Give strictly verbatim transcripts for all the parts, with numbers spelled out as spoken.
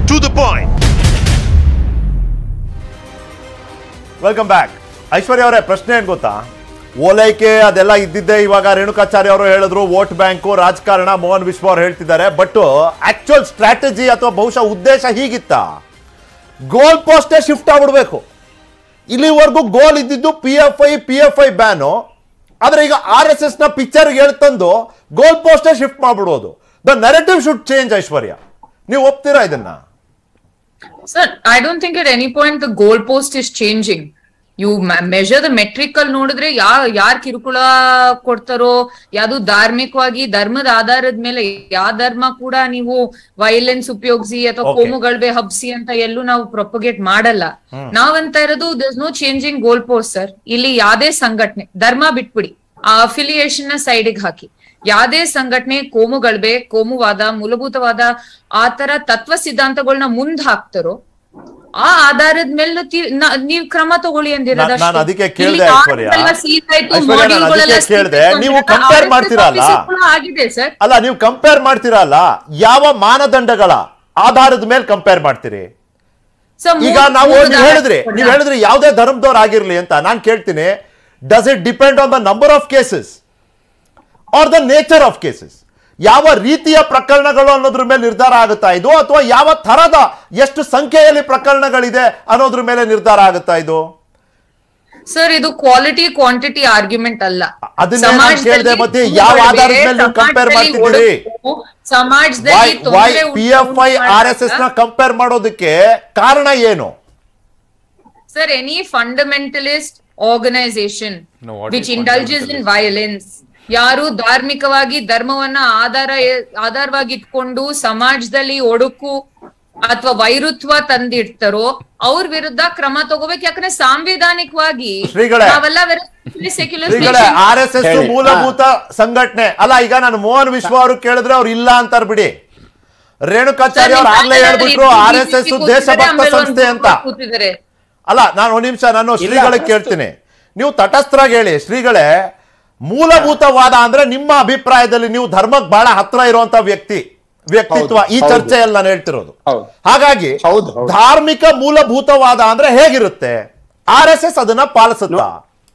to the point. Welcome back. Aishwarya ಅವರೇ, ಪ್ರಶ್ನೆ ಏನ್ ಗೊತ್ತಾ, ಓಲೈಕೆ ಅದೆಲ್ಲ ಇದ್ದಿದ್ದೆ. ಇವಾಗ ರೇಣುಕಾಚಾರ್ಯ ಅವರು ಹೇಳಿದ್ರು ವೋಟ್ ಬ್ಯಾಂಕು ರಾಜಕಾರಣ, ಮೋಹನ್ ವಿಶ್ವ ಅವರು ಹೇಳ್ತಿದ್ದಾರೆ. ಬಟ್ ಆಕ್ಚುಯಲ್ ಸ್ಟ್ರಾಟಜಿ ಅಥವಾ ಬಹುಶಃ ಉದ್ದೇಶ ಹೀಗಿತ್ತ, ಗೋಲ್ ಪೋಸ್ಟೇ ಶಿಫ್ಟ್ ಆಗ್ಬಿಡ್ಬೇಕು. ಇಲ್ಲಿವರೆಗೂ ಗೋಲ್ ಇದ್ದಿದ್ದು P F I P F I ban, ಆದ್ರೆ ಈಗ ಆರ್ ಎಸ್ ಎಸ್ ನ ಪಿಕ್ಚರ್ ಹೇಳ್ತಂದು ಗೋಲ್ ಪೋಸ್ಟೇ ಶಿಫ್ಟ್ ಮಾಡ್ಬಿಡೋದು. The narrative should change. Aishwarya, ನೀವು ಒಪ್ತೀರಾ ಇದನ್ನ? Sir, I don't think at any point the goalpost is changing. You measure the metrical ನೋಡಿದ್ರೆ ಯಾ ಯಾರ್ ಕಿರುಕುಳ ಕೊಡ್ತಾರೋ, ಯಾವ್ದು ಧಾರ್ಮಿಕವಾಗಿ ಧರ್ಮದ ಆಧಾರದ ಮೇಲೆ ಯಾವ ಧರ್ಮ ಕೂಡ ನೀವು ವೈಲೆನ್ಸ್ ಉಪಯೋಗಿಸಿ ಅಥವಾ ಕೋಮುಗಳ್ಬೆ ಹಬ್ಸಿ ಅಂತ ಎಲ್ಲೂ ನಾವು ಪ್ರೊಪಗೇಟ್ ಮಾಡಲ್ಲ. ನಾವಂತ ಇರೋದು there's no changing goalpost sir. ಇಲ್ಲಿ ಯಾವ್ದೇ ಸಂಘಟನೆ, ಧರ್ಮ ಬಿಟ್ಬಿಡಿ, ಆ ಅಫಿಲಿಯೇಷನ್ ನ ಸೈಡಿಗೆ ಹಾಕಿ, ಯಾವ್ದೇ ಸಂಘಟನೆ ಕೋಮುಗಳ್ಬೆ, ಕೋಮುವಾದ, ಮೂಲಭೂತವಾದ ಆತರ ತತ್ವ ಸಿದ್ಧಾಂತಗಳನ್ನ ಮುಂದ್ ಹಾಕ್ತಾರೋ ಆ ಆಧಾರದ ಮೇಲೆ ನೀವು ಕ್ರಮ ತಗೊಳ್ಳಿ ಅಂದಿರೋದು. ನಾನು ಅದಕ್ಕೆ ಕೇಳಿದೆ ಐಶ್ವರ್ಯ, ನೀವು ಕಂಪೇರ್ ಮಾಡ್ತೀರಲ್ಲ, ಆಗಿದೆ ಸರ್. ಅಲ್ಲ, ನೀವು ಕಂಪೇರ್ ಮಾಡ್ತೀರಲ್ಲ, ಯಾವ ಮಾನದಂಡಗಳ ಆಧಾರದ ಮೇಲೆ ಕಂಪೇರ್ ಮಾಡ್ತೀರಿ? ಈಗ ನಾವು ನೀವು ಹೇಳಿದ್ರಿ ನೀವು ಹೇಳಿದ್ರಿ ಯಾವುದೇ ಧರ್ಮದವ್ರು ಆಗಿರ್ಲಿ ಅಂತ. ನಾನು ಕೇಳ್ತೀನಿ, does it depend on the number of cases or the nature of cases? ಯಾವ ರೀತಿಯ ಪ್ರಕರಣಗಳು ಅನ್ನೋದ್ರ ಮೇಲೆ ನಿರ್ಧಾರ ಆಗುತ್ತಾ ಇದು, ಅಥವಾ ಯಾವ ತರದ ಎಷ್ಟು ಸಂಖ್ಯೆಯಲ್ಲಿ ಪ್ರಕರಣಗಳಿದೆ ಅನ್ನೋದ್ರ ಮೇಲೆ ನಿರ್ಧಾರ ಆಗುತ್ತಾ ಇದು? ಸರ್, ಇದು ಕ್ವಾಲಿಟಿ ಕ್ವಾಂಟಿಟಿ ಆರ್ಗ್ಯುಮೆಂಟ್ ಅಲ್ಲ. ಅದನ್ನ ಕೇಳಿದೆ. ಮತ್ತೆ ಯಾವ ಆಧಾರದ ಮೇಲೆ ನೀವು ಕಂಪೇರ್ ಮಾಡ್ತಿದ್ದೀರಿ? ಸಮಾಜದಲ್ಲಿ P F I R S S ನ ಕಂಪೇರ್ ಮಾಡೋದಕ್ಕೆ ಕಾರಣ ಏನು? Sir, any fundamentalist organisation which indulges in violence, ಯಾರು ಧಾರ್ಮಿಕವಾಗಿ ಧರ್ಮವನ್ನ ಆಧಾರ ಆಧಾರವಾಗಿ ಇಟ್ಕೊಂಡು ಸಮಾಜದಲ್ಲಿ ಒಡುಕು ಅಥವಾ ವೈರುತ್ವ ತಂದಿಡ್ತಾರೋ ಅವ್ರ ವಿರುದ್ಧ ಕ್ರಮ ತಗೋಬೇಕು. ಯಾಕಂದ್ರೆ ಸಾಂವಿಧಾನಿಕವಾಗಿ ನಾವೆಲ್ಲ ಆರ್ ಎಸ್ ಎಸ್ ಮೂಲಭೂತ ಸಂಘಟನೆ ಅಲ್ಲ. ಈಗ ನಾನು ಮೋಹನ್ ವಿಶ್ವ ಅವರು ಕೇಳಿದ್ರೆ ಅವ್ರು ಇಲ್ಲ ಅಂತಾರ ಬಿಡಿ. ರೇಣುಕಾಚಾರ್ಯ ಅವ್ರು ಆಗ್ಲೇ ಹೇಳ್ಬಿಟ್ರು ಆರ್ ಎಸ್ ಎಸ್ ದೇಶಭಕ್ತ ಸಂಸ್ಥೆ ಅಂತ. ಅಲ್ಲ, ನಾನು ಒಂದ್ ನಿಮಿಷ ನಾನು ಶ್ರೀಗಳಿಗೆ ಕೇಳ್ತೀನಿ, ನೀವು ತಟಸ್ಥರಾಗಿ ಹೇಳಿ. ಶ್ರೀಗಳೇ, ಮೂಲಭೂತವಾದ ಅಂದ್ರೆ ನಿಮ್ಮ ಅಭಿಪ್ರಾಯದಲ್ಲಿ ನೀವು ಧರ್ಮಕ್ಕೆ ಬಹಳ ಹತ್ರ ಇರುವಂತ ವ್ಯಕ್ತಿ ವ್ಯಕ್ತಿತ್ವ ಈ ಚರ್ಚೆಯಲ್ಲಿ ನಾನು ಹೇಳ್ತಿರೋದು. ಹಾಗಾಗಿ ಧಾರ್ಮಿಕ ಮೂಲಭೂತವಾದ ಅಂದ್ರೆ ಹೇಗಿರುತ್ತೆ? ಆರ್ ಎಸ್ ಎಸ್ ಅದನ್ನ ಪಾಲಿಸುತ್ತಾ?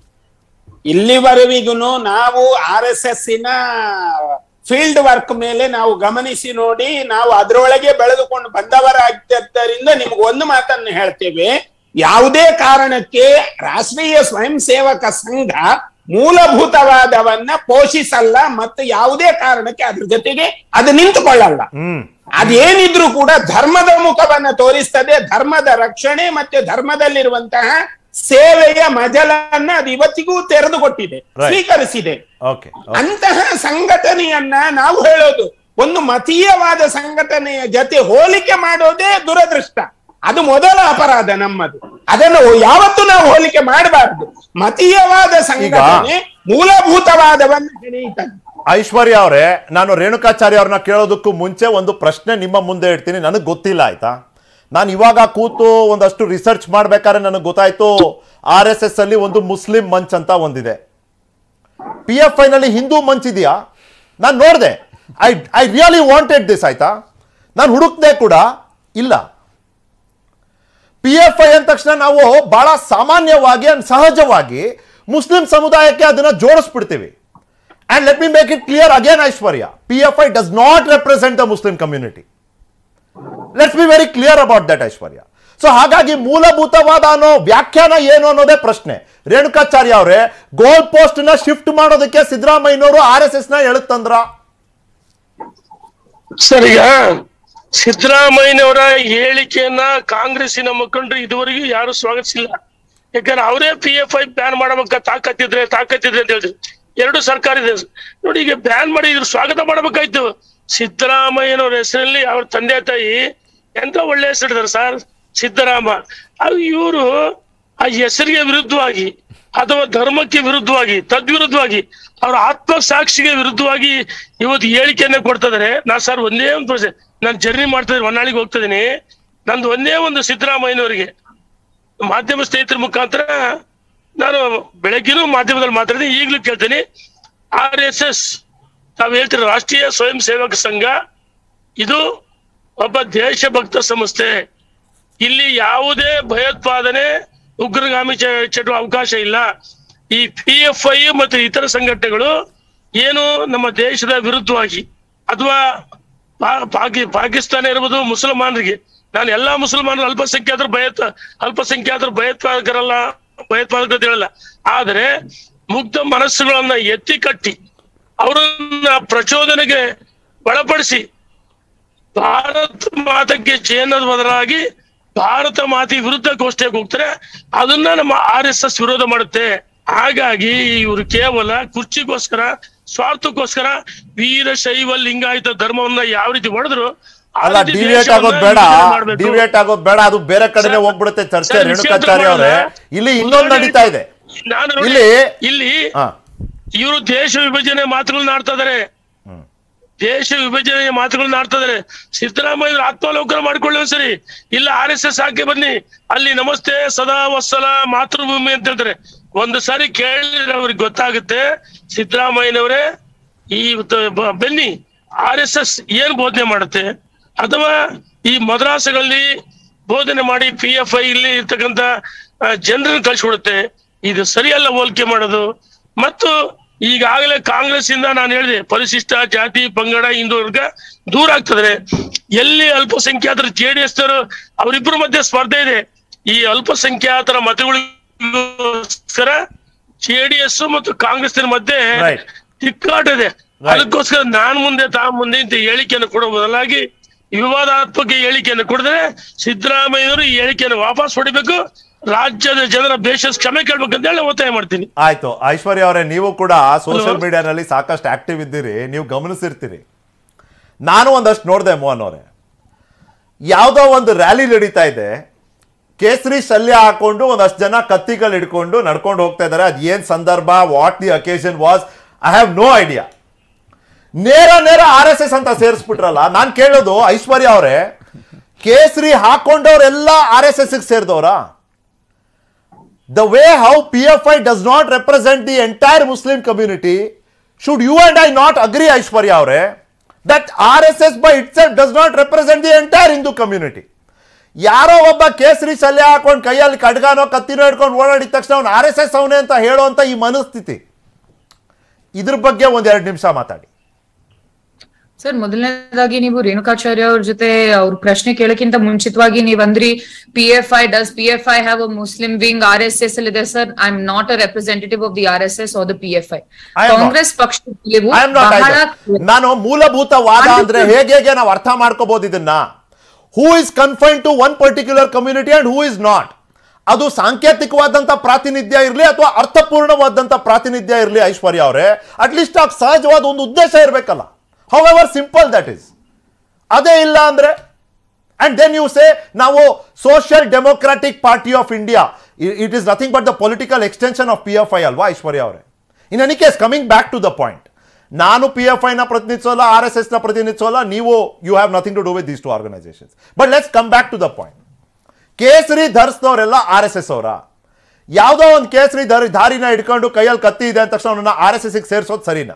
ಇಲ್ಲಿವರೆಗೂ ನಾವು ಆರ್ ಎಸ್ ಎಸ್ ನ ಫೀಲ್ಡ್ ವರ್ಕ್ ಮೇಲೆ ನಾವು ಗಮನಿಸಿ ನೋಡಿ, ನಾವು ಅದರೊಳಗೆ ಬೆಳೆದುಕೊಂಡು ಬಂದವರಾಗಿದ್ದರಿಂದ ನಿಮ್ಗೆ ಒಂದು ಮಾತನ್ನು ಹೇಳ್ತೇವೆ, ಯಾವುದೇ ಕಾರಣಕ್ಕೆ ರಾಷ್ಟ್ರೀಯ ಸ್ವಯಂ ಸೇವಕ ಸಂಘ ಮೂಲಭೂತವಾದವನ್ನ ಪೋಷಿಸಲ್ಲ ಮತ್ತು ಯಾವುದೇ ಕಾರಣಕ್ಕೆ ಅದ್ರ ಜೊತೆಗೆ ಅದು ನಿಂತುಕೊಳ್ಳಲ್ಲ. ಅದೇನಿದ್ರು ಕೂಡ ಧರ್ಮದ ಮುಖವನ್ನ ತೋರಿಸ್ತದೆ. ಧರ್ಮದ ರಕ್ಷಣೆ ಮತ್ತೆ ಧರ್ಮದಲ್ಲಿರುವಂತಹ ಸೇವೆಯ ಮಜಲನ್ನ ಅದು ಇವತ್ತಿಗೂ ತೆರೆದುಕೊಟ್ಟಿದೆ, ಸ್ವೀಕರಿಸಿದೆ. ಅಂತಹ ಸಂಘಟನೆಯನ್ನ ನಾವು ಹೇಳೋದು, ಒಂದು ಮತೀಯವಾದ ಸಂಘಟನೆಯ ಜೊತೆ ಹೋಲಿಕೆ ಮಾಡೋದೇ ದುರದೃಷ್ಟ. ಅದು ಮೊದಲ ಅಪರಾಧ ನಮ್ಮದು. ಅದನ್ನು ಯಾವತ್ತೂ ನಾವು ಹೋಲಿಕೆ ಮಾಡಬಾರದು. ಮತೀಯವಾದ ಸಂಘಟನೆ ಮೂಲಭೂತವಾದವನ್ನು ಹೆಣೆಯುತ್ತದೆ. ಐಶ್ವರ್ಯ ಅವರೇ, ನಾನು ರೇಣುಕಾಚಾರ್ಯ ಅವ್ರನ್ನ ಕೇಳೋದಕ್ಕೂ ಮುಂಚೆ ಒಂದು ಪ್ರಶ್ನೆ ನಿಮ್ಮ ಮುಂದೆ ಇಡ್ತೀನಿ. ನನಗೆ ಗೊತ್ತಿಲ್ಲ, ಆಯ್ತಾ? ನಾನು ಇವಾಗ ಕೂತು ಒಂದಷ್ಟು ರಿಸರ್ಚ್ ಮಾಡ್ಬೇಕಾದ್ರೆ ನನಗೆ ಗೊತ್ತಾಯ್ತು, ಆರ್ ಎಸ್ ಎಸ್ ಅಲ್ಲಿ ಒಂದು ಮುಸ್ಲಿಂ ಮಂಚ್ ಅಂತ ಒಂದಿದೆ. ಪಿ ಎಫ್ ಐ ನಲ್ಲಿ ಹಿಂದೂ ಮಂಚ್ ಇದೆಯಾ? ನಾನು ನೋಡಿದೆ. I I really wanted this, ಆಯ್ತಾ? ನಾನು ಹುಡುಕ್ದೆ ಕೂಡ ಇಲ್ಲ. ಪಿ ಎಫ್ ಐ ಅಂದ ತಕ್ಷಣ ನಾವು ಬಹಳ ಸಾಮಾನ್ಯವಾಗಿ ಅಂಡ್ ಸಹಜವಾಗಿ ಮುಸ್ಲಿಂ ಸಮುದಾಯಕ್ಕೆ ಅದನ್ನ ಜೋಡಿಸ್ಬಿಡ್ತೀವಿ. And let me make it clear again Aishwarya, P F I does not represent the Muslim community. Let's be very clear about that Aishwarya. So ಹಾಗಾಗಿ ಮೂಲಭೂತವಾದ ಅನ್ನೋ ವ್ಯಾಖ್ಯಾನ ಏನು ಅನ್ನೋದೇ ಪ್ರಶ್ನೆ. ರೇಣುಕಾಚಾರ್ಯ ಅವರೇ, ಗೋಲ್ ಪೋಸ್ಟ್ ನ ಶಿಫ್ಟ್ ಮಾಡೋದಕ್ಕೆ ಸಿದ್ದರಾಮಯ್ಯನವರು ಆರ್ ಎಸ್ ಎಸ್ ನ ಹೇಳುತ್ತಂದ್ರ? ಸರಿಗ ಸಿದ್ದರಾಮಯ್ಯನವರ ಹೇಳಿಕೆಯನ್ನ ಕಾಂಗ್ರೆಸ್ಸಿನ ಮುಖಂಡರು ಇದುವರೆಗೂ ಯಾರು ಸ್ವಾಗತಿಸಿಲ್ಲ. ಯಾಕಂದ್ರೆ ಅವರೇ ಪಿ ಎಫ್ ಐ ಬ್ಯಾನ್ ಮಾಡಬೇಕ ತಾಕತ್ತಿದ್ರೆ ತಾಕತ್ತಿದ್ರೆ ಅಂತ ಹೇಳಿದ್ರು. ಎರಡು ಸರ್ಕಾರ ಇದೆ ನೋಡಿ, ಈಗ ಬ್ಯಾನ್ ಮಾಡಿ ಇದ್ರ ಸ್ವಾಗತ ಮಾಡಬೇಕಾಯ್ತು. ಸಿದ್ದರಾಮಯ್ಯನವ್ರ ಹೆಸರಲ್ಲಿ ಅವ್ರ ತಂದೆ ತಾಯಿ ಎಂತ ಒಳ್ಳೆ ಹೆಸರಿದ್ದಾರೆ ಸರ್, ಸಿದ್ದರಾಮ. ಅದು ಇವರು ಆ ಹೆಸರಿಗೆ ವಿರುದ್ಧವಾಗಿ ಅಥವಾ ಧರ್ಮಕ್ಕೆ ವಿರುದ್ಧವಾಗಿ ತದ್ವಿರುದ್ಧವಾಗಿ ಅವ್ರ ಆತ್ಮ ಸಾಕ್ಷಿಗೆ ವಿರುದ್ಧವಾಗಿ ಇವತ್ತು ಹೇಳಿಕೆಯನ್ನ ಕೊಡ್ತಾ ಇದಾರೆ. ನಾ ಸರ್ ಒಂದೇ ಒಂದು ಪ್ರಶ್ನೆ, ನಾನು ಜರ್ನಿ ಮಾಡ್ತಾ ಇದ್ದೀನಿ, ಹೊನ್ನಾಳಿಗೆ ಹೋಗ್ತಾ ಇದೀನಿ. ನಂದು ಒಂದೇ ಒಂದು ಸಿದ್ದರಾಮಯ್ಯನವರಿಗೆ ಮಾಧ್ಯಮ ಸ್ನೇಹಿತರ ಮುಖಾಂತರ ನಾನು ಬೆಳಗ್ಗೆನೂ ಮಾಧ್ಯಮದಲ್ಲಿ ಮಾತಾಡಿದೆ, ಈಗಲೂ ಕೇಳ್ತೀನಿ. ಆರ್ ಎಸ್ ಎಸ್ ತಾವ್ ಹೇಳ್ತೀರ ರಾಷ್ಟ್ರೀಯ ಸ್ವಯಂ ಸೇವಕ ಸಂಘ, ಇದು ಒಬ್ಬ ದೇಶಭಕ್ತ ಸಂಸ್ಥೆ. ಇಲ್ಲಿ ಯಾವುದೇ ಭಯೋತ್ಪಾದನೆ ಉಗ್ರಗಾಮಿ ಚಟುವ ಅವಕಾಶ ಇಲ್ಲ. ಈ ಪಿ ಎಫ್ ಐ ಮತ್ತು ಇತರ ಸಂಘಟನೆಗಳು ಏನು ನಮ್ಮ ದೇಶದ ವಿರುದ್ಧವಾಗಿ ಅಥವಾ ಪಾಕಿ ಪಾಕಿಸ್ತಾನ ಇರ್ಬೋದು ಮುಸಲ್ಮಾನರಿಗೆ, ನಾನು ಎಲ್ಲಾ ಮುಸಲ್ಮಾನರು ಅಲ್ಪಸಂಖ್ಯಾತರು ಭಯೋತ್ ಅಲ್ಪಸಂಖ್ಯಾತರು ಭಯೋತ್ಪಾದಕರಲ್ಲ, ಭಯೋತ್ಪಾದಕರು ಅಂತ ಹೇಳಲ್ಲ. ಆದ್ರೆ ಮುಗ್ಧ ಮನಸ್ಸುಗಳನ್ನ ಎತ್ತಿ ಕಟ್ಟಿ ಅವರನ್ನ ಪ್ರಚೋದನೆಗೆ ಒಳಪಡಿಸಿ ಭಾರತ ಮಾತಕ್ಕೆ ಚೇನದ ಬದಲಾಗಿ ಭಾರತ ಮಾತೆ ವಿರುದ್ಧ ಘೋಷಣೆಗೆ ಹೋಗ್ತಾರೆ. ಅದನ್ನ ನಮ್ಮ ಆರ್ ಎಸ್ ಎಸ್ ವಿರೋಧ ಮಾಡುತ್ತೆ. ಹಾಗಾಗಿ ಇವರು ಕೇವಲ ಕುರ್ಚಿಗೋಸ್ಕರ, ಸ್ವಾರ್ಥಕ್ಕೋಸ್ಕರ ವೀರಶೈವ ಲಿಂಗಾಯತ ಧರ್ಮವನ್ನ ಯಾವ ರೀತಿ ಹೊಡೆದ್ರು ಅಲ್ಲ, ಡಿವಿಯೇಟ್ ಆಗೋದ್ ಬೇಡ, ಡಿವಿಯೇಟ್ ಆಗೋದ್ ಬೇಡ, ಅದು ಬೇರೆ ಕಡೆನೆ ಹೋಗ್ಬಿಡುತ್ತೆ ಚರ್ಚೆ. ರೇಣುಕಾಚಾರ್ಯ ಅವರೇ, ಇಲ್ಲಿ ಇನ್ನೊಂದು ನಡೀತಾ ಇದೆ. ನಾನು ಇಲ್ಲಿ ಇಲ್ಲಿ ಇವರು ದೇಶ ವಿಭಜನೆ ಮಾತುಗಳನ್ನ ಆಡ್ತಾ ಇದಾರೆ, ದೇಶ ವಿಭಜನೆಯ ಮಾತುಗಳನ್ನ ಆಡ್ತಾ ಇದಾರೆ. ಸಿದ್ದರಾಮಯ್ಯ ಆತ್ಮಾವಲೋಕನ ಮಾಡ್ಕೊಳ್ಳಿ ಸರಿ, ಇಲ್ಲ ಆರ್ ಎಸ್ ಎಸ್ ಹಾಕಿ ಬನ್ನಿ, ಅಲ್ಲಿ ನಮಸ್ತೆ ಸದಾ ವತ್ಸಲ ಮಾತೃಭೂಮಿ ಅಂತ ಹೇಳ್ತಾರೆ. ಒಂದು ಸಾರಿ ಕೇಳಿದ್ರೆ ಅವ್ರಿಗೆ ಗೊತ್ತಾಗುತ್ತೆ ಸಿದ್ದರಾಮಯ್ಯನವರೇ ಈ ಬನ್ನಿ ಆರ್ ಎಸ್ ಎಸ್ ಏನ್ ಬೋಧನೆ ಮಾಡುತ್ತೆ, ಅಥವಾ ಈ ಮದ್ರಾಸಗಳಲ್ಲಿ ಬೋಧನೆ ಮಾಡಿ ಪಿ ಎಫ್ ಐ ಇಲ್ಲಿ ಇರ್ತಕ್ಕಂಥ ಜನರನ್ನು ಕಳ್ಸಿಕೊಡುತ್ತೆ. ಇದು ಸರಿಯಲ್ಲ ಹೋಲಿಕೆ ಮಾಡೋದು. ಮತ್ತು ಈಗಾಗಲೇ ಕಾಂಗ್ರೆಸ್ ಇಂದ ನಾನು ಹೇಳಿದೆ, ಪರಿಶಿಷ್ಟ ಜಾತಿ ಪಂಗಡ ಹಿಂದೂ ವರ್ಗ ದೂರ ಆಗ್ತದೆ. ಎಲ್ಲಿ ಅಲ್ಪಸಂಖ್ಯಾತರ ಜೆ ಡಿ ಎಸ್ ನವರು ಅವರಿಬ್ಬರ ಮಧ್ಯೆ ಸ್ಪರ್ಧೆ ಇದೆ. ಈ ಅಲ್ಪಸಂಖ್ಯಾತರ ಮತಗಳಿಗೋಸ್ಕರ ಜೆ ಡಿ ಎಸ್ ಮತ್ತು ಕಾಂಗ್ರೆಸ್ ಮಧ್ಯೆ ತಿಕ್ಕಾಟ ಇದೆ. ಅದಕ್ಕೋಸ್ಕರ ನಾನ್ ಮುಂದೆ ತಾ ಮುಂದೆ ಇಂತ ಹೇಳಿಕೆಯನ್ನು ಕೊಡೋ ಬದಲಾಗಿ ವಿವಾದಾತ್ಮಕ ಹೇಳಿಕೆಯನ್ನು ಕೊಡಿದ್ರೆ ಸಿದ್ದರಾಮಯ್ಯನವರು ಈ ಹೇಳಿಕೆಯನ್ನು ವಾಪಸ್ ಹೊಡಿಬೇಕು, ರಾಜ್ಯದ ಜನರ ಬೇಷಸ್ ಕ್ಷಮೆ ಕೇಳ್ಬೇಕಂತ ಹೇಳಿ ಒತ್ತಾಯ ಮಾಡ್ತೀನಿ. ಆಯ್ತು ಐಶ್ವರ್ಯ ಅವರೇ, ನೀವು ಕೂಡ ಸೋಷಿಯಲ್ ಮೀಡಿಯಾನಲ್ಲಿ ಸಾಕಷ್ಟು ಆಕ್ಟಿವ್ ಇದ್ದೀರಿ, ನೀವು ಗಮನಿಸಿರ್ತೀರಿ. ನಾನು ಒಂದಷ್ಟು ನೋಡಿದೆ ಮೋಹನ್ ಅವರೇ, ಯಾವುದೋ ಒಂದು ರ್ಯಾಲಿ ನಡೀತಾ ಇದೆ, ಕೇಸರಿ ಶಲ್ಯ ಹಾಕೊಂಡು ಒಂದಷ್ಟು ಜನ ಕತ್ತಿಗಳು ಹಿಡ್ಕೊಂಡು ನಡ್ಕೊಂಡು ಹೋಗ್ತಾ ಇದ್ದಾರೆ. ಅದು ಏನ್ ಸಂದರ್ಭ, what the occasion was, I have no idea. ನೇರ ನೇರ ಆರ್ ಎಸ್ ಎಸ್ ಅಂತ ಸೇರಿಸ್ಬಿಟ್ರಲ್ಲ. ನಾನು ಕೇಳೋದು ಐಶ್ವರ್ಯ ಅವರೇ, ಕೇಸರಿ ಹಾಕೊಂಡವ್ರೆಲ್ಲ ಆರ್ ಎಸ್ ಎಸ್ ಸೇರಿದವರಾ? The way how P F I does not represent the entire Muslim community, should you and I not agree, Aishwarya avare, that R S S by itself does not represent the entire Hindu community? ಯಾರೋ ಒಬ್ಬ ಕೇಸರಿ ಶಲ್ಯ ಹಾಕೊಂಡು ಕೈಯಲ್ಲಿ ಖಡ್ಗಾನೋ ಕತ್ತಿನೋ ಹಿಡ್ಕೊಂಡು ಓಡಾಡಿದ ತಕ್ಷಣ ಅವ್ನು R S S ಅವನೇ ಅಂತ ಹೇಳುವಂತ ಈ ಮನಸ್ಥಿತಿ, ಇದ್ರ ಬಗ್ಗೆ ಒಂದೆರಡು ನಿಮಿಷ ಮಾತಾಡಿ ಸರ್. ಮೊದಲನೇದಾಗಿ ನೀವು ರೇಣುಕಾಚಾರ್ಯ ಅವ್ರ ಜೊತೆ ಅವ್ರ ಪ್ರಶ್ನೆ ಕೇಳಕ್ಕಿಂತ ಮುಂಚಿತವಾಗಿ ನೀವ್ ಅಂದ್ರಿ P F I does P F I have a Muslim wing R S S ಅಲ್ಲಿ ಇದೆ. Sir, I am not a representative of the R S S or the P F I. Congress ಪಕ್ಷ ನಾನು ಮೂಲಭೂತವಾದ ಅಂದ್ರೆ ಹೇಗೆ ಹೇಗೆ ನಾವು ಅರ್ಥ ಮಾಡ್ಕೋಬಹುದು ಇದನ್ನ. Who is confined to one particular community and who is not, ಅದು ಸಾಂಕೇತಿಕವಾದಂತ ಪ್ರಾತಿನಿಧ್ಯ ಇರಲಿ ಅಥವಾ ಅರ್ಥಪೂರ್ಣವಾದಂತ ಪ್ರಾತಿನಿಧ್ಯ ಇರಲಿ ಐಶ್ವರ್ಯ ಅವರೇ, ಅಟ್ಲೀಸ್ಟ್ ಆ ಸಹಜವಾದ ಒಂದು ಉದ್ದೇಶ ಇರಬೇಕಲ್ಲ. However simple that is, ಅದೇ ಇಲ್ಲ ಅಂದ್ರೆ, and then you say ನಾವು social democratic party of India, it is nothing but the political extension of P F I ಅಲ್ವಾ ಐಶ್ವರ್ಯ ಅವರೇ? In any case, coming back to the point, ನಾನು P F I ನ ಪ್ರತಿನಿಧಿಸೋಲ್ಲ, R S S ನ ಪ್ರತಿನಿಧಿಸೋಲ್ಲ, ನೀವು you have nothing to do with these two organisations. But let's come back to the point. ಕೇಸರಿ ಧರಿಸಿದವರೆಲ್ಲ ಆರ್ ಎಸ್ ಎಸ್ ಅವರ? ಯಾವುದೋ ಒಂದು ಕೇಸರಿ ಧಾರಿ ಧಾರಿನ ಹಿಡ್ಕೊಂಡು ಕೈಯಲ್ಲಿ ಕತ್ತಿ ಇದೆ ಅಂದ ತಕ್ಷಣ ಅವನನ್ನ ಆರ್ ಎಸ್ ಎಸ್ ಸೇರಿಸೋದು ಸರಿನಾ?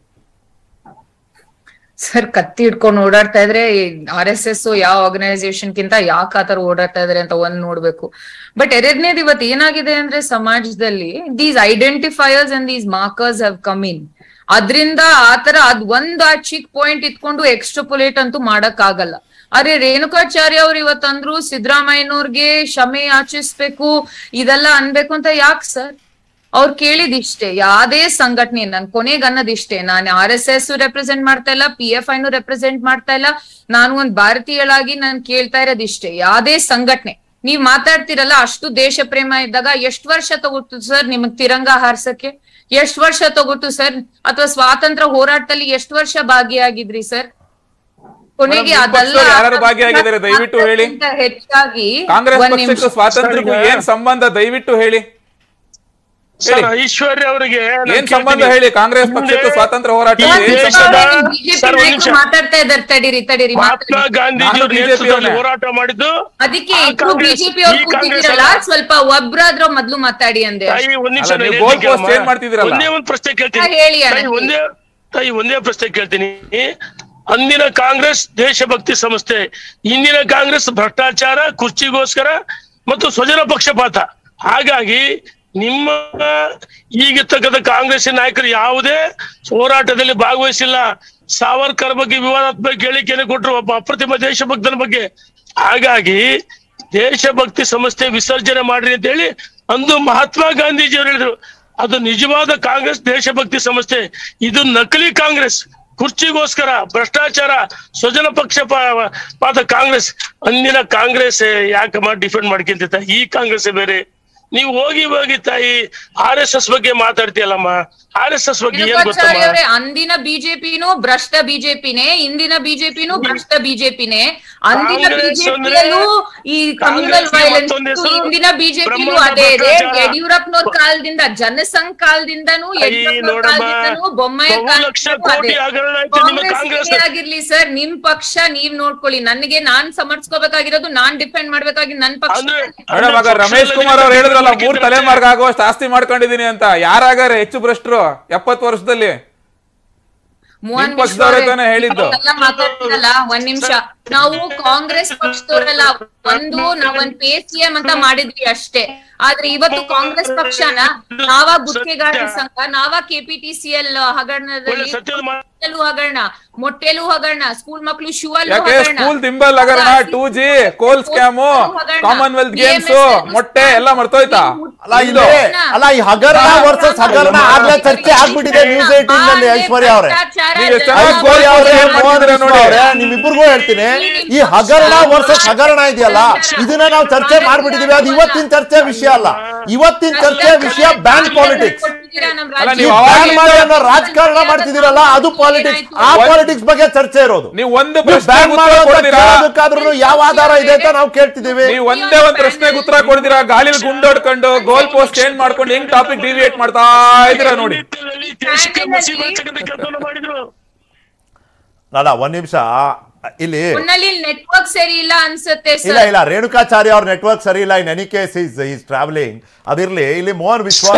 ಸರ್, ಕತ್ತಿ ಹಿಡ್ಕೊಂಡು ಓಡಾಡ್ತಾ ಇದ್ರೆ ಆರ್ ಎಸ್ ಎಸ್ ಯಾವ ಆರ್ಗನೈಸೇಷನ್ ಕಿಂತ ಯಾಕೆ ಆತರ ಓಡಾಡ್ತಾ ಇದಾರೆ ಅಂತ ಒಂದ್ ನೋಡ್ಬೇಕು. ಬಟ್ ಎರಡನೇದು, ಇವತ್ತು ಏನಾಗಿದೆ ಅಂದ್ರೆ ಸಮಾಜದಲ್ಲಿ these identifiers and these markers have come in. ಅದ್ರಿಂದ ಆತರ ಅದ್ ಒಂದ್ ಆ ಚಿಕ್ ಪಾಯಿಂಟ್ ಇಟ್ಕೊಂಡು ಎಕ್ಸ್ಟ್ರಾಪುಲೇಟ್ ಅಂತೂ ಮಾಡಕ್ ಆಗಲ್ಲ. ಅರೆ ರೇಣುಕಾಚಾರ್ಯ ಅವ್ರು ಇವತ್ತಂದ್ರು ಸಿದ್ದರಾಮಯ್ಯನವ್ರಿಗೆ ಕ್ಷಮೆ ಯಾಚಿಸ್ಬೇಕು ಇದೆಲ್ಲ ಅನ್ಬೇಕು ಅಂತ ಯಾಕೆ ಸರ್? ಅವ್ರು ಕೇಳಿದಿಷ್ಟೇ, ಯಾವ್ದೇ ಸಂಘಟನೆ, ನನ್ ಕೊನೆಗೆ ಅನ್ನೋದಿಷ್ಟೇ, ನಾನು ಆರ್ ಎಸ್ ಎಸ್ ರೆಪ್ರೆಸೆಂಟ್ ಮಾಡ್ತಾ ಇಲ್ಲ, ಪಿ ಎಫ್ ಐನು ರೆಪ್ರೆಸೆಂಟ್ ಮಾಡ್ತಾ ಇಲ್ಲ, ನಾನು ಒಂದ್ ಭಾರತೀಯಳಾಗಿ ನಾನು ಕೇಳ್ತಾ ಇರೋದಿಷ್ಟೇ, ಯಾವ್ದೇ ಸಂಘಟನೆ ನೀವ್ ಮಾತಾಡ್ತಿರಲ್ಲ ಅಷ್ಟು ದೇಶ ಪ್ರೇಮ ಇದ್ದಾಗ ಎಷ್ಟ್ ವರ್ಷ ತಗೋತು ಸರ್ ನಿಮಗ್ ತಿರಂಗ ಹಾರ್ಸಕ್ಕೆ? ಎಷ್ಟ್ ವರ್ಷ ತಗೋತು ಸರ್? ಅಥವಾ ಸ್ವಾತಂತ್ರ್ಯ ಹೋರಾಟದಲ್ಲಿ ಎಷ್ಟ್ ವರ್ಷ ಭಾಗಿಯಾಗಿದ್ರಿ ಸರ್? ಕೊನೆಗೆ ಅದೆಲ್ಲ ಯಾರು ಭಾಗಿಯಾಗಿದ್ದಾರೆ ದಯವಿಟ್ಟು ಹೇಳಿ. ಹೆಚ್ಚಾಗಿ ಕಾಂಗ್ರೆಸ್ ಪಕ್ಷಕ್ಕೂ ಸ್ವಾತಂತ್ರ್ಯಕ್ಕೂ ಏನ್ ಸಂಬಂಧ ದಯವಿಟ್ಟು ಹೇಳಿ. ಐಶ್ವರ್ಯ ಅವರಿಗೆ ಏನ್ ಸಂಬಂಧ ಹೇಳಿ? ಕಾಂಗ್ರೆಸ್ ಪಕ್ಷಕ್ಕೂ ಸ್ವಾತಂತ್ರ್ಯ ಹೋರಾಟ ಮಾತಾಡ್ತಾ ಇದ್ದಾರೆ, ತಡೀರಿ ತಡೀರಿ. ಮಹಾತ್ಮ ಗಾಂಧೀಜಿ ಹೋರಾಟ ಮಾಡಿದ್ದು ಅದಕ್ಕೆ ಬಿಜೆಪಿ ಅವ್ರು ಕೂತಿದ್ದೀರಲ್ಲ, ಸ್ವಲ್ಪ ಒಬ್ರಾದ್ರೂ ಮೊದ್ಲು ಮಾತಾಡಿ ಅಂದೆ. ಒಂದ್ ನಿಮಿಷ ಮಾಡ್ತಿದ್ದೀರಲ್ಲ, ಒಂದೇ ಒಂದ್ ಪ್ರಶ್ನೆ ಕೇಳ್ತೀನಿ, ಹೇಳಿ. ಒಂದೇ ತಾಯಿ ಒಂದೇ ಪ್ರಶ್ನೆ ಕೇಳ್ತೀನಿ. ಅಂದಿನ ಕಾಂಗ್ರೆಸ್ ದೇಶಭಕ್ತಿ ಸಂಸ್ಥೆ, ಇಂದಿನ ಕಾಂಗ್ರೆಸ್ ಭ್ರಷ್ಟಾಚಾರ, ಕುರ್ಚಿಗೋಸ್ಕರ ಮತ್ತು ಸ್ವಜನ ಪಕ್ಷಪಾತ. ಹಾಗಾಗಿ ನಿಮ್ಮ ಈಗಿರ್ತಕ್ಕಂಥ ಕಾಂಗ್ರೆಸ್ಸಿನ ನಾಯಕರು ಯಾವುದೇ ಹೋರಾಟದಲ್ಲಿ ಭಾಗವಹಿಸಿಲ್ಲ. ಸಾವರ್ಕರ್ ಬಗ್ಗೆ ವಿವಾದಾತ್ಮಕ ಹೇಳಿಕೆಯನ್ನು ಕೊಟ್ಟರು, ಒಬ್ಬ ಅಪ್ರತಿಮ ದೇಶಭಕ್ತನ ಬಗ್ಗೆ. ಹಾಗಾಗಿ ದೇಶಭಕ್ತಿ ಸಂಸ್ಥೆ ವಿಸರ್ಜನೆ ಮಾಡ್ರಿ ಅಂತ ಹೇಳಿ ಅಂದು ಮಹಾತ್ಮ ಗಾಂಧೀಜಿಯವರು ಹೇಳಿದ್ರು. ಅದು ನಿಜವಾದ ಕಾಂಗ್ರೆಸ್ ದೇಶಭಕ್ತಿ ಸಂಸ್ಥೆ. ಇದು ನಕಲಿ ಕಾಂಗ್ರೆಸ್, ಕುರ್ಚಿಗೋಸ್ಕರ ಭ್ರಷ್ಟಾಚಾರ, ಸ್ವಜನ ಪಕ್ಷಪಾತ ಕಾಂಗ್ರೆಸ್. ಅಂದಿನ ಕಾಂಗ್ರೆಸ್ ಯಾಕಮ್ಮ ಡಿಫೆಂಡ್ ಮಾಡ್ಕೊಂತ, ಈ ಕಾಂಗ್ರೆಸ್ ಬೇರೆ. ನೀವು ಹೋಗಿ ಹೋಗಿ ತಾಯಿ ಆರ್ ಎಸ್ ಎಸ್ ಬಗ್ಗೆ ಮಾತಾಡ್ತೀಯಲ್ಲಮ್ಮ, ಆರ್ ಎಸ್ ಎಸ್ ಬಗ್ಗೆ ಏನ್ ಗೊತ್ತಮ್ಮ? ಅಂದಿನ ಬಿಜೆಪಿನೂ ಭ್ರಷ್ಟ ಬಿಜೆಪಿನೇ, ಇಂದಿನ ಬಿಜೆಪಿನೂ ಭ್ರಷ್ಟ ಬಿಜೆಪಿನೇ. ಅಂದಿನ ಬಿಜೆಪಿಯಲ್ಲೂ ಈ ಕಮ್ಯುನಲ್ ವೈಲೆನ್ಸ್, ಇಂದಿನ ಬಿಜೆಪಿಯಲ್ಲೂ ಅದೇ ಇದೆ. ಯಡಿಯೂರಪ್ಪನವ್ರ ಕಾಲದಿಂದ, ಜನಸಂಘ ಕಾಲದಿಂದನೂ, ಯಡಿಯೂರಪ್ಪನವ್ರ ಕಾಲದಿಂದನೂ, ಬೊಮ್ಮಾಯಿ ಕಾಲದಿಂದನೂ ಆಗಿರ್ಲಿ ಸರ್, ನಿಮ್ ಪಕ್ಷ ನೀವ್ ನೋಡ್ಕೊಳ್ಳಿ. ನನಗೆ ನಾನ್ ಸಮರ್ಥಿಸ್ಕೋಬೇಕಾಗಿರೋದು, ನಾನ್ ಡಿಫೆಂಡ್ ಮಾಡ್ಬೇಕಾಗಿ ನನ್ ಪಕ್ಷ. ರಮೇಶ್ ಕುಮಾರ್ ಅವ್ರು ಹೇಳಿದ್ರಲ್ಲ, ಮೂರ್ ತಲೆಮಾರ್ಗ ಆಗುವಷ್ಟು ಆಸ್ತಿ ಮಾಡ್ಕೊಂಡಿದೀನಿ ಅಂತ. ಯಾರಾಗಾರೆ ಹೆಚ್ಚು ಭ್ರಷ್ಟರು ಎಪ್ಪತ್ತು ವರ್ಷದಲ್ಲಿ? ಹೇಳಿದ್ದು ಮಾತಾಡ್ತಿರಲ್ಲ, ಒಂದ್ ನಿಮಿಷ. ನಾವು ಕಾಂಗ್ರೆಸ್ ಪಕ್ಷದವರೆಲ್ಲ ಒಂದು ನಾವೊಂದ್ ಪೇ ಸಿ ಎಂ ಅಂತ ಮಾಡಿದ್ವಿ ಅಷ್ಟೇ. ಆದ್ರೆ ಇವತ್ತು ಕಾಂಗ್ರೆಸ್ ಪಕ್ಷನ ನಾವ ಗುತ್ತಿಗೆಗಾರರ ಸಂಘ, ನಾವ ಕೆಪಿಟಿಸಿಎಲ್ ಹಗರಣದಲ್ಲಿ ಹಗರಣ, ಮೊಟ್ಟೆಲು ಹಗರಣ, ಸ್ಕೂಲ್ ಮಕ್ಳು ಶೂ ಅಲ್ಲೂ ಹಗರಣ, ಸ್ಕೂಲ್ ತಿಂಬಲ್ ಹಗರಣ, two G coal scam, commonwealth games, ಮೊಟ್ಟೆ ಎಲ್ಲ ಮರ್ತೋಯ್ತಾ? ಅಲ್ಲ ಇದು ಅಲ್ಲ ಈ ಹಗರಣ ವರ್ಸಸ್ ಹಗರಣ ಆಗ್ಲೇ ಚರ್ಚೆ ಆಗ್ಬಿಟ್ಟಿದೆ ನ್ಯೂಸ್ ಏಟೀನ್ ನಲ್ಲಿ. ಐಶ್ವರ್ಯ ಅವರೇ, ಐಶ್ವರ್ಯ ಅವರೇ, ಮೋಹನ್ ಕೃಷ್ಣ ಅವರೇ, ನಿಮ್ಮಿಬ್ಬರಿಗೂ ಹೇಳ್ತೀನಿ, ಈ ಹಗರಣ ವರ್ಸಸ್ ಹಗರಣ ಇದೆಯಲ್ಲ, ಇದನ್ನ ನಾವು ಚರ್ಚೆ ಮಾಡ್ಬಿಟ್ಟಿದೀವಿ. ಅದು ಇವತ್ತಿನ ಚರ್ಚೆ ವಿಷಯ ಅಲ್ಲ. ಇವತ್ತಿನ ಚರ್ಚೆ ವಿಷಯ ಬ್ಯಾನ್ ಪಾಲಿಟಿಕ್ಸ್. ರಾಜಕಾರಣ ಮಾಡ್ತಿದ್ದೀರಲ್ಲ, ಅದು ಪಾಲಿಟಿಕ್ಸ್. ಆ ಪಾಲಿಟಿಕ್ಸ್ ಬಗ್ಗೆ ಚರ್ಚೆ ಇರೋದು. ನೀವು ಒಂದು ಬ್ಯಾನ್ ಮಾಡೋದಕ್ಕಾದ್ರೂ ಯಾವ ಆಧಾರ ಇದೆ ಅಂತ ನಾವು ಕೇಳ್ತಿದ್ದೀವಿ. ನೀವು ಒಂದೇ ಒಂದು ಪ್ರಶ್ನೆಗೆ ಉತ್ತರ ಕೊಡ್ತೀರಾ, ಗಾಳಿಲಿ ಗುಂಡೋಡ್ಕೊಂಡು ಗೋಲ್ ಪೋಸ್ಟ್ ಚೇಂಜ್ ಮಾಡ್ಕೊಂಡು ಹೆಂಗ್ ಟಾಪಿಕ್ ಡಿವಿಯೇಟ್ ಮಾಡ್ತಾ ಇದ್ದೀರಾ ನೋಡಿ. ಅಲ್ಲ ಒಂದ್ ನಿಮಿಷ, ಇಲ್ಲಿ ನೆಟ್ವರ್ಕ್ ಸರಿ ಇಲ್ಲ ಅನ್ಸುತ್ತೆ. ಇಲ್ಲ ಇಲ್ಲ ರೇಣುಕಾಚಾರ್ಯ ಅವ್ರ ನೆಟ್ವರ್ಕ್ ಸರಿ ಇಲ್ಲ. In any case is is travelling. ಅದಿರ್ಲಿ, ಇಲ್ಲಿ ಮೋಹನ್ ವಿಶ್ವಾಸ್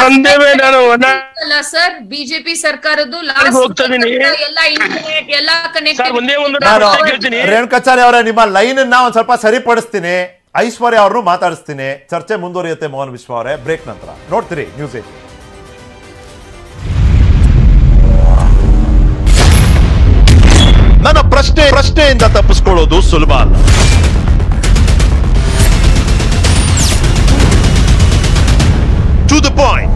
ಸರ್, ಬಿಜೆಪಿ ಸರ್ಕಾರದ್ದು ಎಲ್ಲ ಇಂಟರ್ನೆಟ್ ಎಲ್ಲ ಕನೆಕ್ಟ್. ರೇಣುಕಾಚಾರ್ಯ ಅವರೇ, ನಿಮ್ಮ ಲೈನ್ ಅನ್ನ ಒಂದ್ ಸ್ವಲ್ಪ ಸರಿಪಡಿಸ್ತೀನಿ. ಐಶ್ವರ್ಯ ಅವ್ರನ್ನು ಮಾತಾಡಿಸ್ತೀನಿ. ಚರ್ಚೆ ಮುಂದುವರಿಯುತ್ತೆ ಮೋಹನ್ ವಿಶ್ವ ಅವರೇ, ಬ್ರೇಕ್ ನಂತರ. ನೋಡ್ತೀರಿ ನ್ಯೂಸ್ ಏಟೀನ್. ನನ್ನ ಪ್ರಶ್ನೆ ಪ್ರಶ್ನೆಯಿಂದ ತಪ್ಪಿಸ್ಕೊಳ್ಳೋದು ಸುಲಭ ಅಲ್ಲ. To the point.